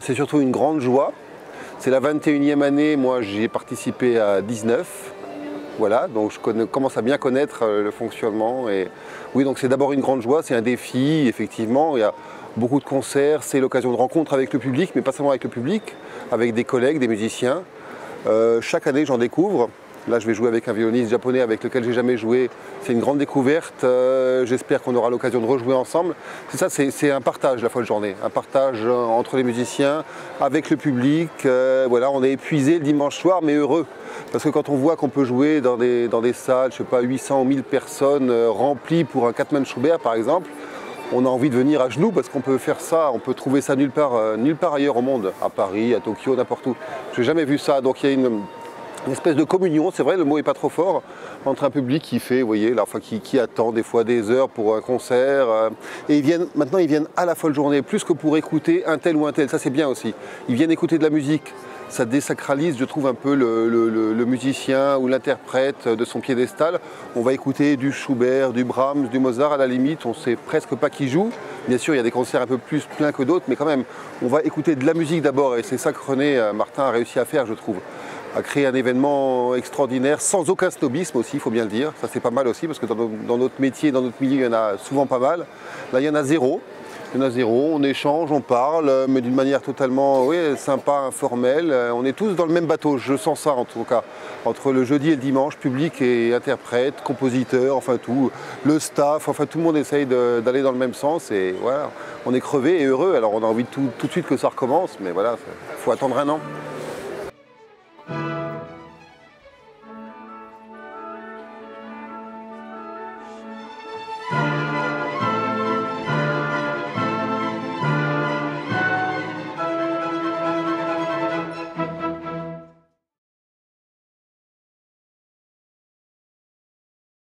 C'est surtout une grande joie. C'est la 21e année, moi j'y ai participé à 19. Voilà, donc commence à bien connaître le fonctionnement. Et oui, donc c'est d'abord une grande joie, c'est un défi, effectivement. Il y a beaucoup de concerts, c'est l'occasion de rencontres avec le public, mais pas seulement avec le public, avec des collègues, des musiciens. Chaque année, j'en découvre. Là, je vais jouer avec un violoniste japonais avec lequel j'ai jamais joué. C'est une grande découverte. J'espère qu'on aura l'occasion de rejouer ensemble. C'est ça, c'est un partage la folle journée. Un partage entre les musiciens, avec le public. Voilà, on est épuisé le dimanche soir, mais heureux. Parce que quand on voit qu'on peut jouer dans des salles, je sais pas, 800 ou 1000 personnes remplies pour un Katman Schubert, par exemple, on a envie de venir à genoux parce qu'on peut faire ça, on peut trouver ça nulle part ailleurs au monde, à Paris, à Tokyo, n'importe où. Je n'ai jamais vu ça. Donc il y a une espèce de communion, c'est vrai, le mot n'est pas trop fort, entre un public qui fait, vous voyez, là, enfin, qui attend des fois des heures pour un concert. Et maintenant ils viennent à la folle journée, plus que pour écouter un tel ou un tel, ça c'est bien aussi. Ils viennent écouter de la musique, ça désacralise, je trouve, un peu le musicien ou l'interprète de son piédestal. On va écouter du Schubert, du Brahms, du Mozart, à la limite, on ne sait presque pas qui joue. Bien sûr, il y a des concerts un peu plus pleins que d'autres, mais quand même, on va écouter de la musique d'abord, et c'est ça que René Martin a réussi à faire, je trouve. À créer un événement extraordinaire, sans aucun snobisme aussi, il faut bien le dire. Ça c'est pas mal aussi, parce que dans notre métier, dans notre milieu, il y en a souvent pas mal. Là, il y en a zéro. Il y en a zéro, on échange, on parle, mais d'une manière totalement sympa, informelle. On est tous dans le même bateau, je sens ça en tout cas. Entre le jeudi et le dimanche, public et interprète, compositeur, enfin tout, le staff, enfin tout le monde essaye d'aller dans le même sens. Et voilà, on est crevé et heureux, alors on a envie tout de suite que ça recommence, mais voilà, il faut attendre un an.